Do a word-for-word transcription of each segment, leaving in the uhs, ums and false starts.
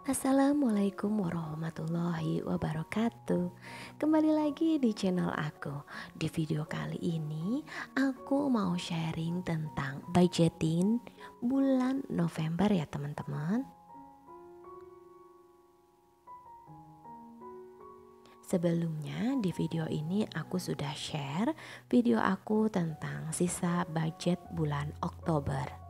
Assalamualaikum warahmatullahi wabarakatuh. Kembali lagi di channel aku. Di video kali ini aku mau sharing tentang budgeting bulan November ya teman-teman. Sebelumnya di video ini aku sudah share video aku tentang sisa budget bulan Oktober.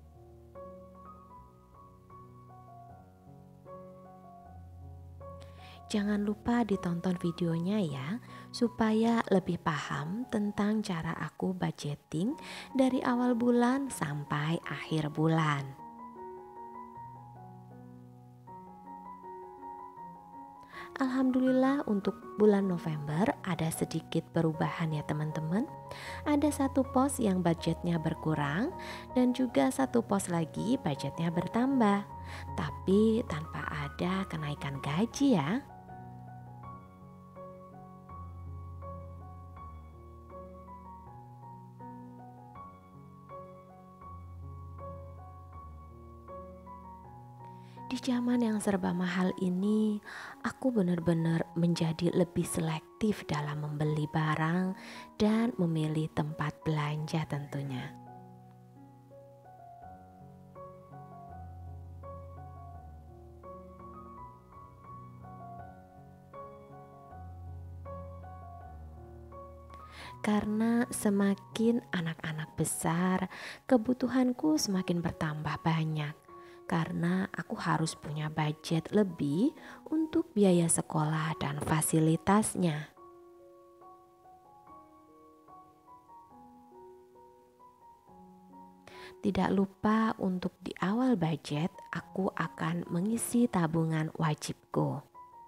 Jangan lupa ditonton videonya ya, supaya lebih paham tentang cara aku budgeting dari awal bulan sampai akhir bulan. Alhamdulillah untuk bulan November ada sedikit perubahan ya teman-teman. Ada satu pos yang budgetnya berkurang dan juga satu pos lagi budgetnya bertambah. Tapi tanpa ada kenaikan gaji ya. Di zaman yang serba mahal ini, aku benar-benar menjadi lebih selektif dalam membeli barang dan memilih tempat belanja tentunya. Karena semakin anak-anak besar, kebutuhanku semakin bertambah banyak. Karena aku harus punya budget lebih untuk biaya sekolah dan fasilitasnya. Tidak lupa untuk di awal budget aku akan mengisi tabungan wajibku.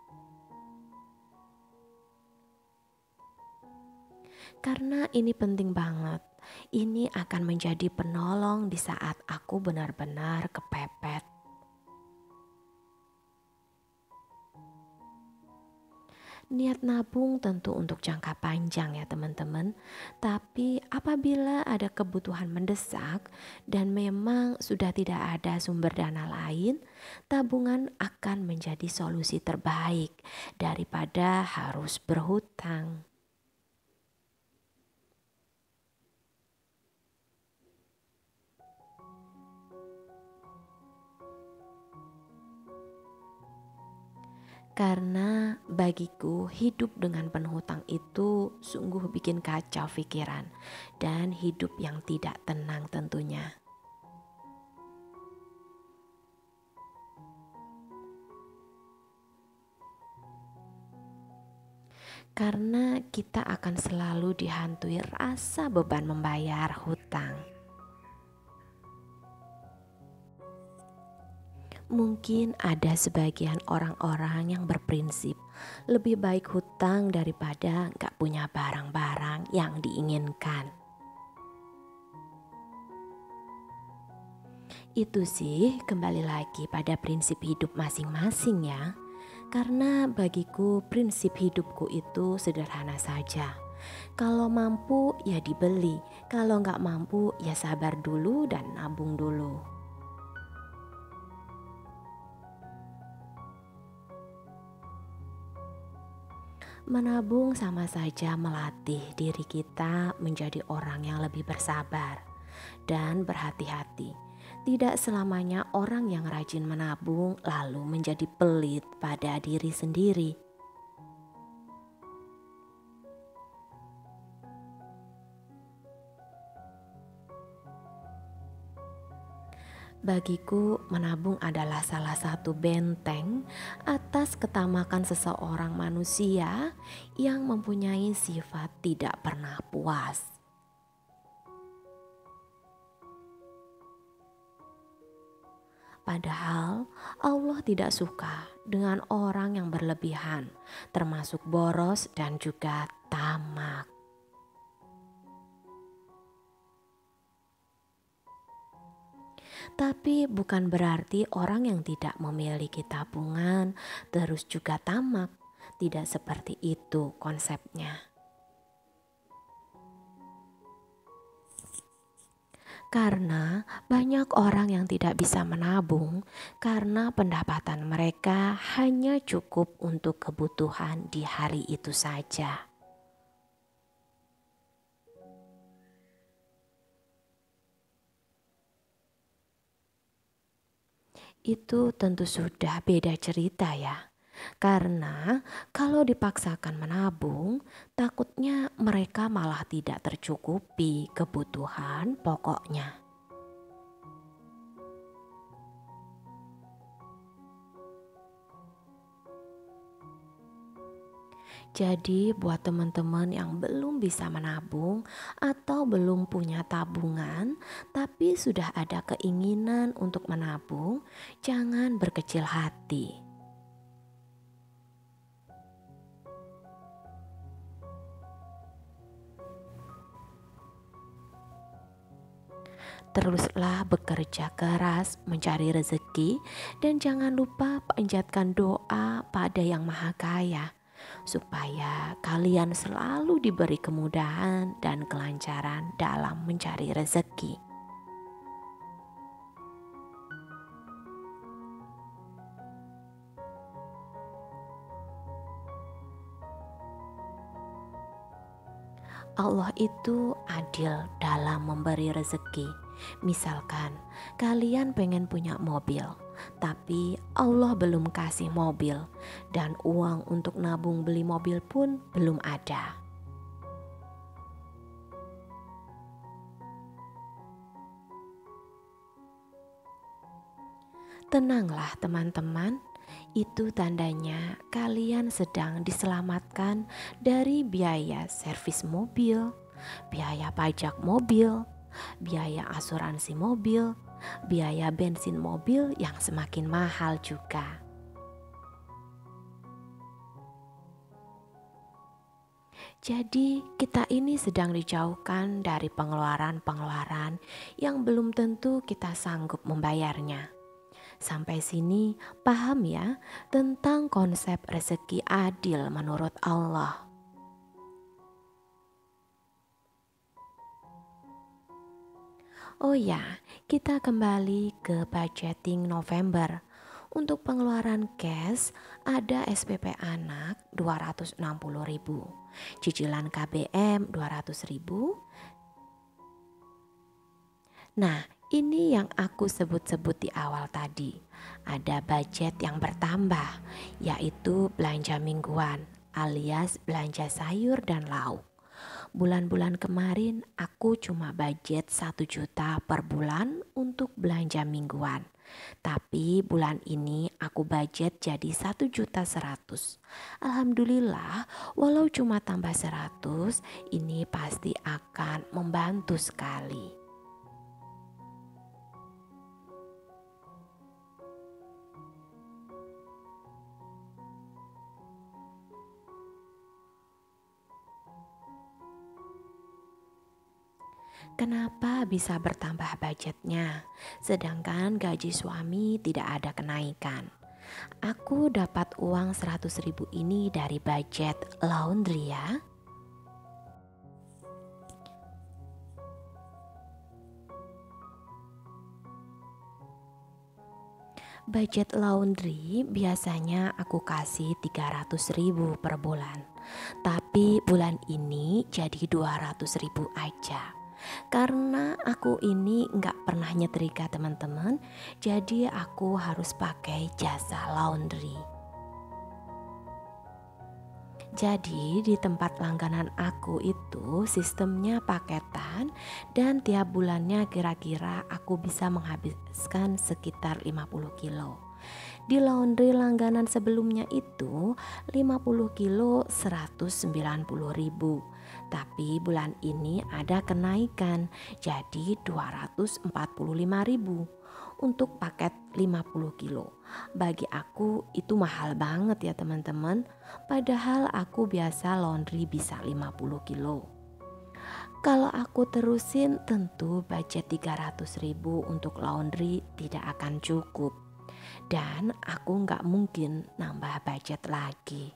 Karena ini penting banget. Ini akan menjadi penolong di saat aku benar-benar kepepet. Niat nabung tentu untuk jangka panjang ya teman-teman. Tapi apabila ada kebutuhan mendesak dan memang sudah tidak ada sumber dana lain, tabungan akan menjadi solusi terbaik daripada harus berhutang. Karena bagiku hidup dengan penuh hutang itu sungguh bikin kacau pikiran dan hidup yang tidak tenang tentunya. Karena kita akan selalu dihantui rasa beban membayar hutang. Mungkin ada sebagian orang-orang yang berprinsip lebih baik hutang daripada gak punya barang-barang yang diinginkan. Itu sih kembali lagi pada prinsip hidup masing-masing ya. Karena bagiku prinsip hidupku itu sederhana saja. Kalau mampu ya dibeli, kalau gak mampu ya sabar dulu dan nabung dulu. Menabung sama saja melatih diri kita menjadi orang yang lebih bersabar dan berhati-hati. Tidak selamanya orang yang rajin menabung lalu menjadi pelit pada diri sendiri. Bagiku menabung adalah salah satu benteng atas ketamakan seseorang manusia yang mempunyai sifat tidak pernah puas. Padahal Allah tidak suka dengan orang yang berlebihan, termasuk boros dan juga tamak. Tapi bukan berarti orang yang tidak memiliki tabungan terus juga tamak. Tidak seperti itu konsepnya. Karena banyak orang yang tidak bisa menabung karena pendapatan mereka hanya cukup untuk kebutuhan di hari itu saja. Itu tentu sudah beda cerita ya. Karena kalau dipaksakan menabung, takutnya mereka malah tidak tercukupi kebutuhan pokoknya. Jadi buat teman-teman yang belum bisa menabung atau belum punya tabungan tapi sudah ada keinginan untuk menabung, jangan berkecil hati. Teruslah bekerja keras mencari rezeki dan jangan lupa panjatkan doa pada Yang Maha Kaya supaya kalian selalu diberi kemudahan dan kelancaran dalam mencari rezeki. Allah itu adil dalam memberi rezeki. Misalkan kalian pengen punya mobil, tapi Allah belum kasih mobil dan uang untuk nabung beli mobil pun belum ada. Tenanglah teman-teman, itu tandanya kalian sedang diselamatkan dari biaya servis mobil, biaya pajak mobil, biaya asuransi mobil, biaya bensin mobil yang semakin mahal juga. Jadi kita ini sedang dijauhkan dari pengeluaran-pengeluaran yang belum tentu kita sanggup membayarnya. Sampai sini paham ya tentang konsep rezeki adil menurut Allah. Oh ya, kita kembali ke budgeting November. Untuk pengeluaran cash ada S P P anak dua ratus enam puluh ribu, cicilan K B M dua ratus ribu. Nah, ini yang aku sebut-sebut di awal tadi. Ada budget yang bertambah, yaitu belanja mingguan alias belanja sayur dan lauk. Bulan-bulan kemarin aku cuma budget satu juta per bulan untuk belanja mingguan. Tapi bulan ini aku budget jadi satu juta seratus. Alhamdulillah, walau cuma tambah seratus, ini pasti akan membantu sekali. Kenapa bisa bertambah budgetnya, sedangkan gaji suami tidak ada kenaikan? Aku dapat uang seratus ribu ini dari budget laundry ya. Budget laundry biasanya aku kasih tiga ratus ribu per bulan. Tapi bulan ini jadi dua ratus ribu aja. Karena aku ini nggak pernah nyetrika teman-teman, jadi aku harus pakai jasa laundry. Jadi di tempat langganan aku itu sistemnya paketan dan tiap bulannya kira-kira aku bisa menghabiskan sekitar lima puluh kilo. Di laundry langganan sebelumnya itu lima puluh kilo seratus sembilan puluh ribu. Tapi bulan ini ada kenaikan jadi dua ratus empat puluh lima ribu untuk paket lima puluh kilo. Bagi aku itu mahal banget ya teman-teman. Padahal aku biasa laundry bisa lima puluh kilo. Kalau aku terusin tentu budget tiga ratus ribu untuk laundry tidak akan cukup. Dan aku nggak mungkin nambah budget lagi.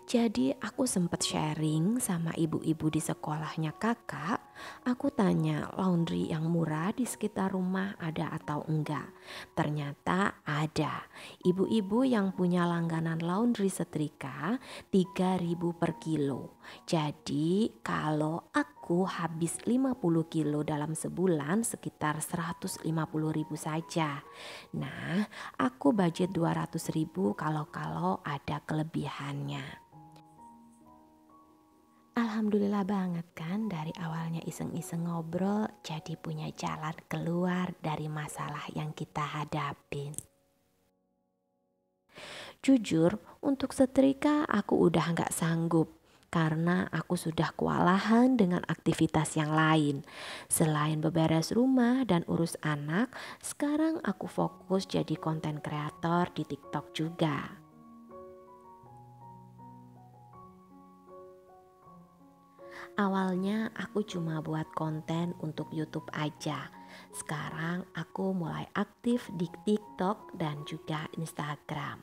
Jadi aku sempat sharing sama ibu-ibu di sekolahnya kakak. Aku tanya laundry yang murah di sekitar rumah ada atau enggak. Ternyata ada. Ibu-ibu yang punya langganan laundry setrika tiga ribu per kilo. Jadi kalau aku habis lima puluh kilo dalam sebulan sekitar seratus lima puluh ribu saja. Nah, aku budget dua ratus ribu kalau-kalau ada kelebihannya. Alhamdulillah banget kan, dari awalnya iseng-iseng ngobrol jadi punya jalan keluar dari masalah yang kita hadapin. Jujur, untuk setrika aku udah gak sanggup karena aku sudah kewalahan dengan aktivitas yang lain. Selain beberes rumah dan urus anak, sekarang aku fokus jadi konten kreator di TikTok juga. Awalnya aku cuma buat konten untuk YouTube aja. Sekarang aku mulai aktif di TikTok dan juga Instagram.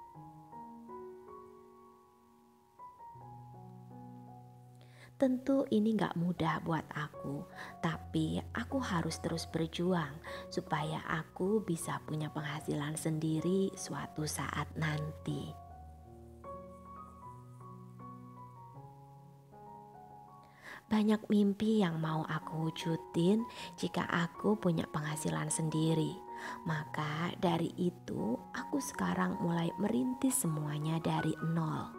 Tentu ini gak mudah buat aku, tapi aku harus terus berjuang supaya aku bisa punya penghasilan sendiri suatu saat nanti. Banyak mimpi yang mau aku wujudin jika aku punya penghasilan sendiri. Maka dari itu aku sekarang mulai merintis semuanya dari nol.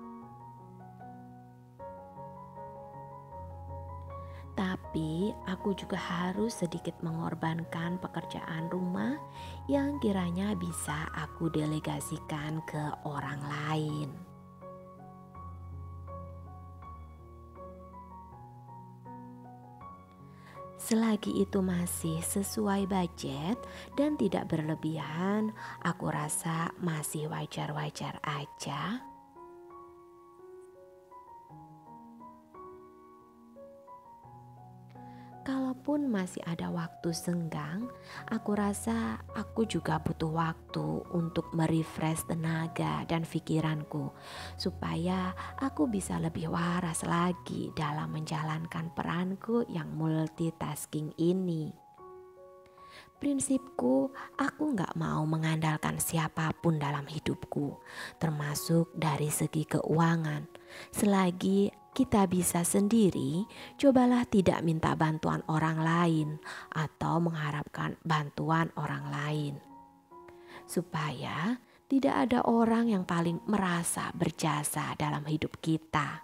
Tapi aku juga harus sedikit mengorbankan pekerjaan rumah yang kiranya bisa aku delegasikan ke orang lain. Selagi itu masih sesuai budget dan tidak berlebihan, aku rasa masih wajar-wajar aja. Kalaupun masih ada waktu senggang, aku rasa aku juga butuh waktu untuk merefresh tenaga dan pikiranku supaya aku bisa lebih waras lagi dalam menjalankan peranku yang multitasking ini. Prinsipku, aku gak mau mengandalkan siapapun dalam hidupku, termasuk dari segi keuangan. Selagi kita bisa sendiri, cobalah tidak minta bantuan orang lain atau mengharapkan bantuan orang lain. Supaya tidak ada orang yang paling merasa berjasa dalam hidup kita.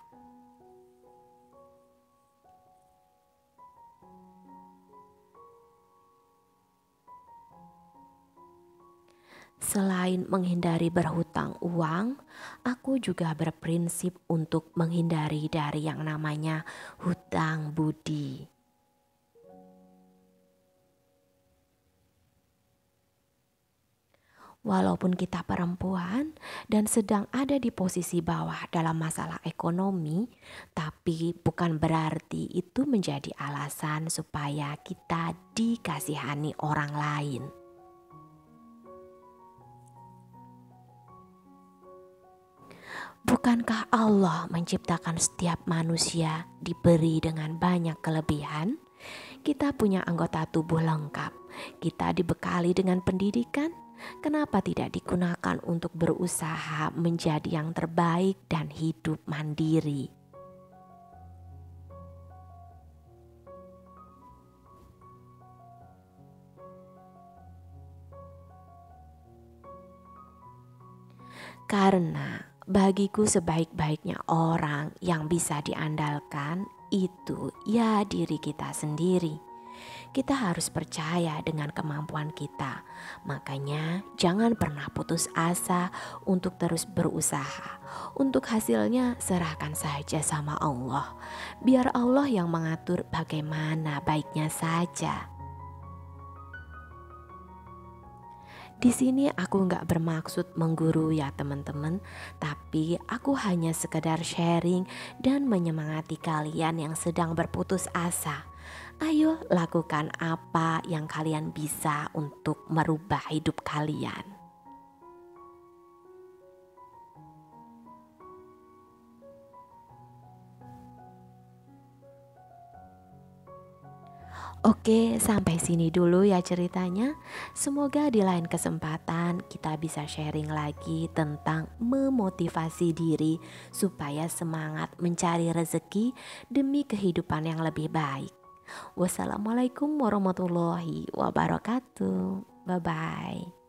Selain menghindari berhutang uang, aku juga berprinsip untuk menghindari dari yang namanya hutang budi. Walaupun kita perempuan dan sedang ada di posisi bawah dalam masalah ekonomi, tapi bukan berarti itu menjadi alasan supaya kita dikasihani orang lain. Bukankah Allah menciptakan setiap manusia diberi dengan banyak kelebihan? Kita punya anggota tubuh lengkap, kita dibekali dengan pendidikan. Kenapa tidak digunakan untuk berusaha menjadi yang terbaik dan hidup mandiri? Karena bagiku sebaik-baiknya orang yang bisa diandalkan itu ya diri kita sendiri. Kita harus percaya dengan kemampuan kita. Makanya jangan pernah putus asa untuk terus berusaha. Untuk hasilnya serahkan saja sama Allah. Biar Allah yang mengatur bagaimana baiknya saja. Di sini aku nggak bermaksud menggurui ya teman-teman, tapi aku hanya sekedar sharing dan menyemangati kalian yang sedang berputus asa. Ayo lakukan apa yang kalian bisa untuk merubah hidup kalian. Oke, sampai sini dulu ya ceritanya. Semoga di lain kesempatan kita bisa sharing lagi tentang memotivasi diri supaya semangat mencari rezeki demi kehidupan yang lebih baik. Wassalamualaikum warahmatullahi wabarakatuh. Bye bye.